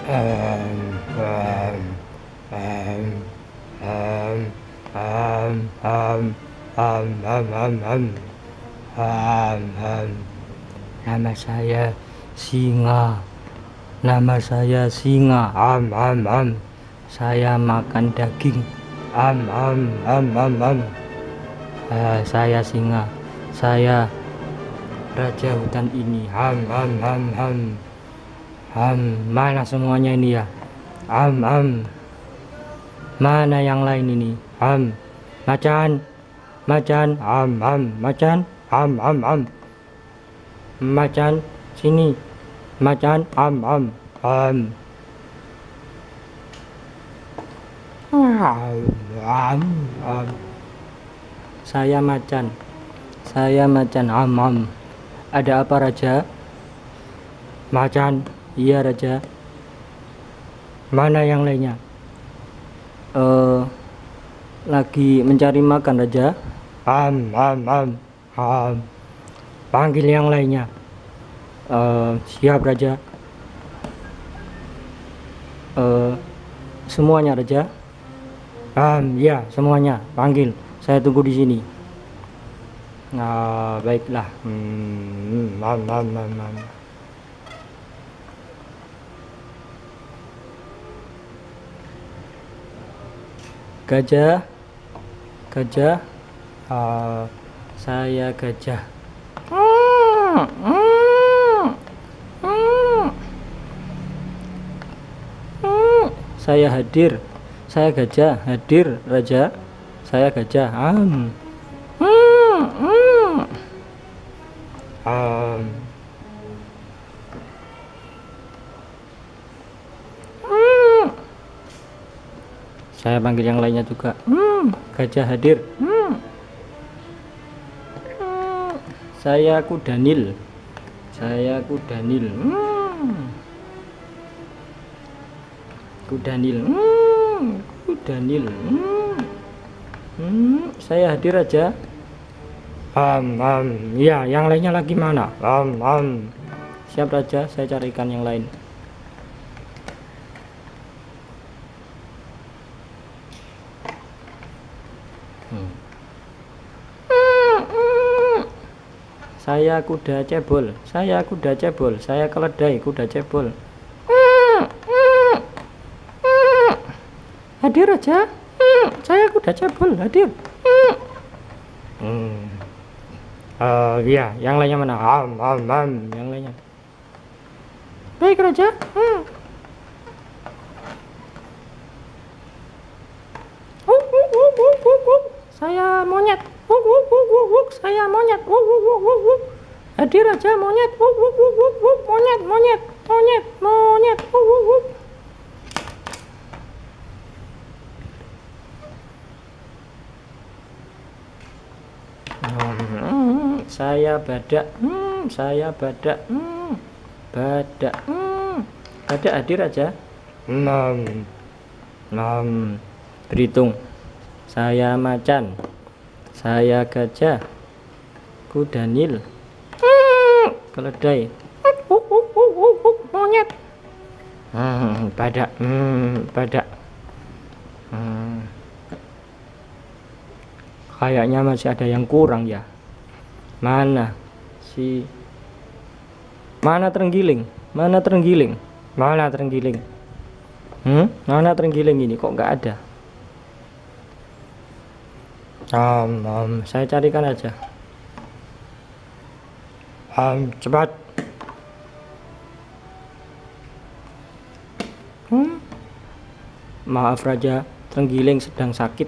Nama saya Singa. Nama saya Singa. Saya makan daging. Saya Singa. Saya raja hutan ini. Mana semuanya ini ya? Mana yang lain ini? Macan. Macan sini. Macan. Saya macan. Ada apa, Raja? Macan. Iya, Raja. Mana yang lainnya? Lagi mencari makan, Raja. Panggil yang lainnya. Siap, Raja. Semuanya, Raja. Ya, semuanya. Panggil. Saya tunggu di sini. Baiklah. Gajah. Saya gajah. Saya hadir. Saya gajah. Hadir, Raja. Saya gajah. Saya panggil yang lainnya juga. Gajah hadir. Saya Kudanil. Kudanil. Saya hadir, Raja. Ya, yang lainnya lagi mana? Siap, Raja. Saya carikan yang lain. Saya kuda cebol. Saya keledai kuda cebol. Hadir, Raja. Saya kuda cebol. Hadir. Ya, yang lainnya mana? Yang lainnya. Baik, Raja. Saya monyet. Saya monyet. Hadir, Raja. Monyet. Monyet. Saya badak. Badak hadir, Raja. Berhitung. Saya macan. Saya gajah. Kudanil. Keledai. Monyet. Badak. Kayaknya masih ada yang kurang ya. Mana terenggiling? Mana terenggiling ini? Kok nggak ada? Saya carikan aja. Cepat. Maaf, Raja, terenggiling sedang sakit.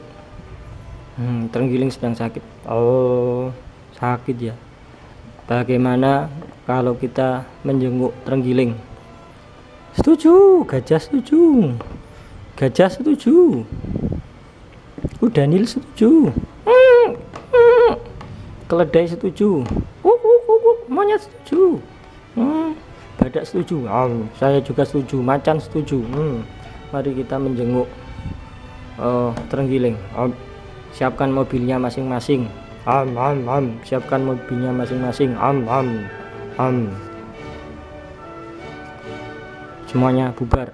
Oh, sakit ya. Bagaimana kalau kita menjenguk terenggiling? Setuju, gajah setuju. Kudanil setuju. Keledai setuju. Monyet setuju. Badak setuju. Saya juga setuju. Macan setuju. Mari kita menjenguk terenggiling. Siapkan mobilnya masing-masing. Siapkan mobilnya masing-masing. semuanya bubar.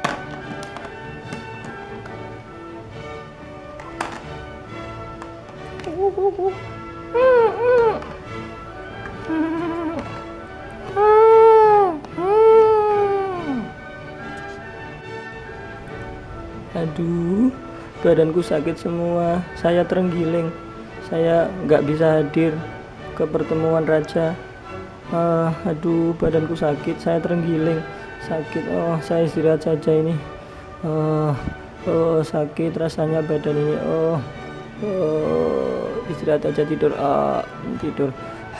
Aduh, badanku sakit semua, saya terenggiling, saya nggak bisa hadir ke pertemuan raja. Aduh, badanku sakit, saya terenggiling, sakit. Oh, saya istirahat saja ini. Sakit rasanya badan ini. Istirahat aja, tidur. Tidur.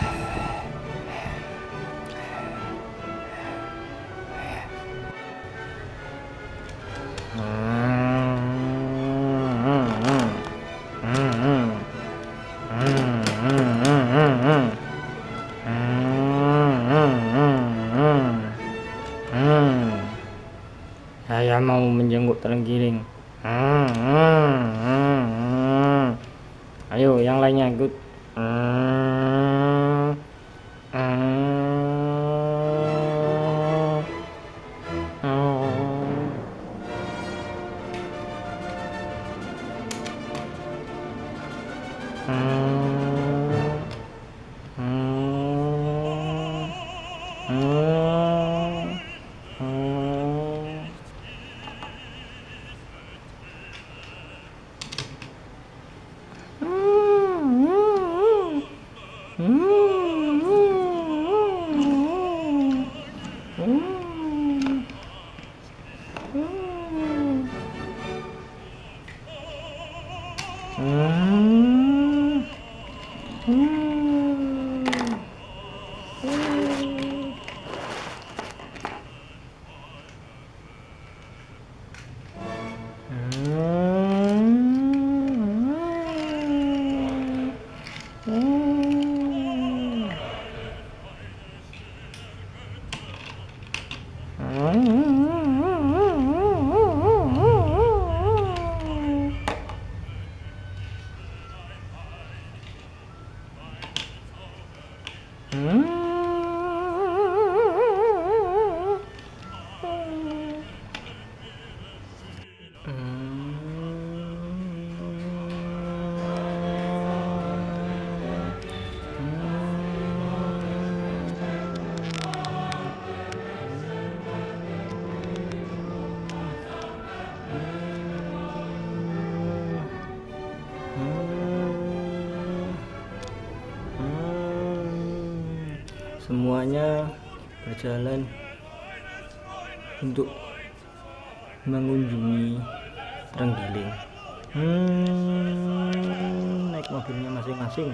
Saya mau menjenguk terenggiling. Ayo, yang lainnya ikut. Semuanya berjalan untuk mengunjungi terenggiling. Naik mobilnya masing-masing.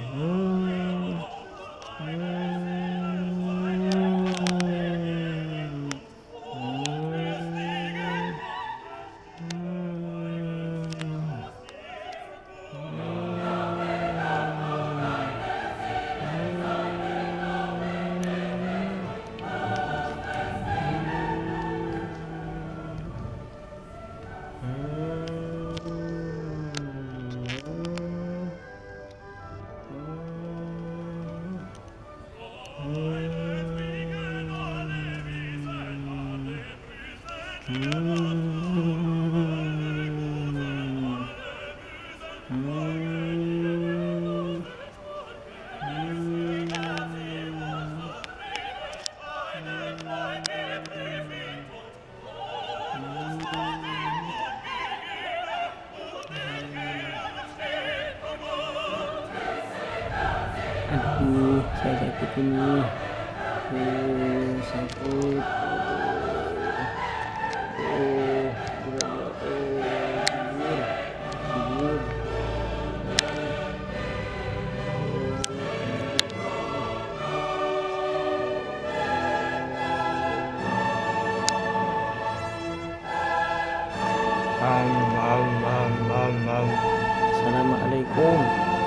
Aduh, saya sakit ini. Sakit. Assalamualaikum.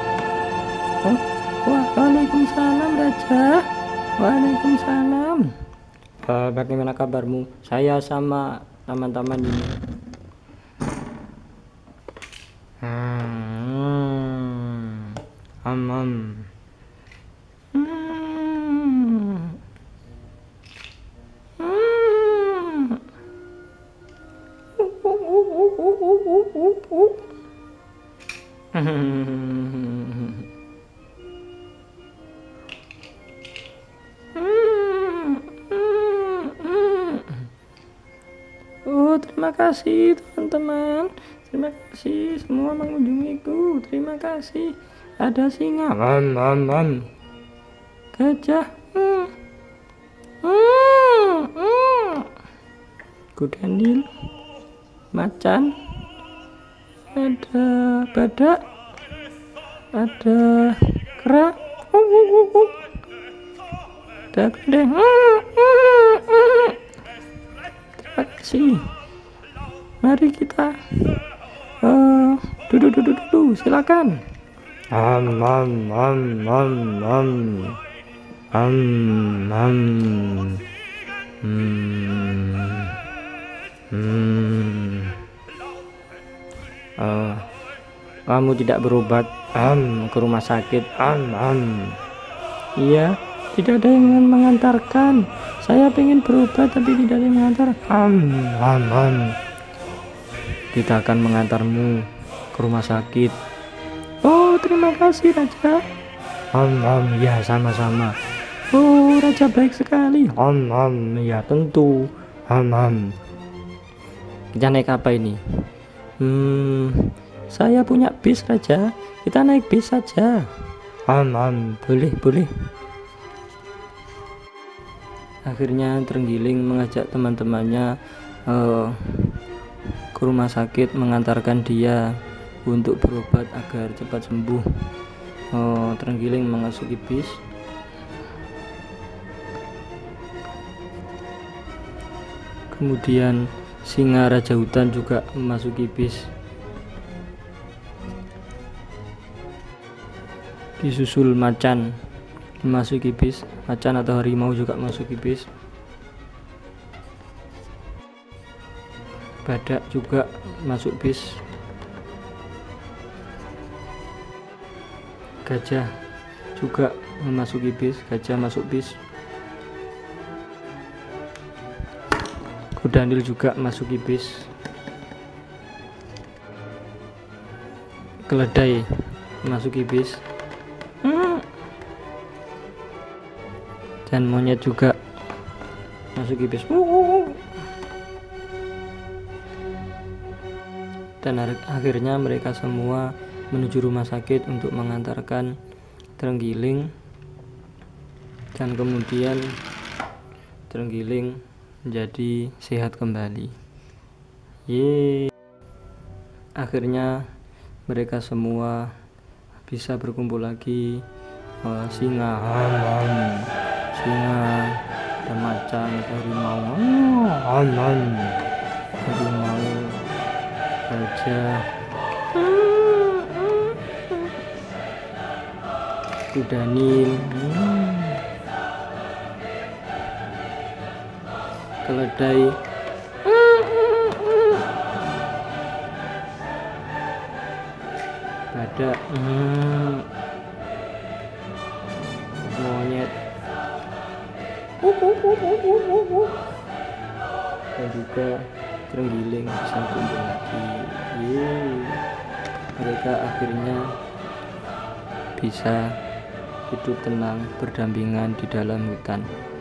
Waalaikumsalam Raja. Waalaikumsalam. Bagaimana kabarmu? Saya sama teman-teman ini. Amam. Terima kasih teman-teman, terima kasih semua mengunjungiku, terima kasih. Ada singa, gajah, kuda nil, macan, ada badak, ada kera, ada gandeng. Terima kasih. Mari kita duduk, silakan. Kamu tidak berobat ke rumah sakit? Iya, tidak ada yang mengantarkan. Saya pengen berobat tapi tidak ada yang mengantar. Kita akan mengantarmu ke rumah sakit. Oh, terima kasih Raja. Ya, sama-sama. Oh, Raja baik sekali. Ya tentu. Kita naik apa ini? Saya punya bis Raja. Kita naik bis saja. Boleh. Akhirnya Trenggiling mengajak teman-temannya ke rumah sakit, mengantarkan dia untuk berobat agar cepat sembuh. Trenggiling memasuki bis. Kemudian singa raja hutan juga memasuki bis. Disusul macan memasuki bis. Macan atau harimau juga memasuki bis. Badak juga masuk bis. Gajah juga memasuki bis. Gajah masuk bis. Kuda nil juga masuki bis. Keledai memasuki bis. Dan monyet juga masuki bis. Dan akhirnya mereka semua menuju rumah sakit untuk mengantarkan Trenggiling, dan kemudian Trenggiling menjadi sehat kembali. Akhirnya mereka semua bisa berkumpul lagi. Singa, dan macan, harimau, gajah, kuda nil, keledai, badak, monyet, dan juga Trenggiling bisa kumpul lagi. Mereka akhirnya bisa hidup tenang berdampingan di dalam hutan.